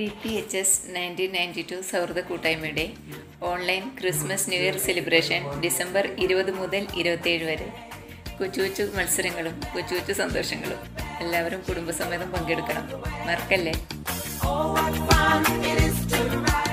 PPHS 1992 സൗഹൃദ കൂട്ടായ്മയുടെ online Christmas new year celebration December 20 മുതൽ 27 വരെ. കൊച്ചു കൊച്ചു മത്സരങ്ങളും കൊച്ചു കൊച്ചു സന്തോഷങ്ങളും. എല്ലാവരും കുടുംബസമേതം പങ്കെടുക്കണം, മറക്കല്ലേ.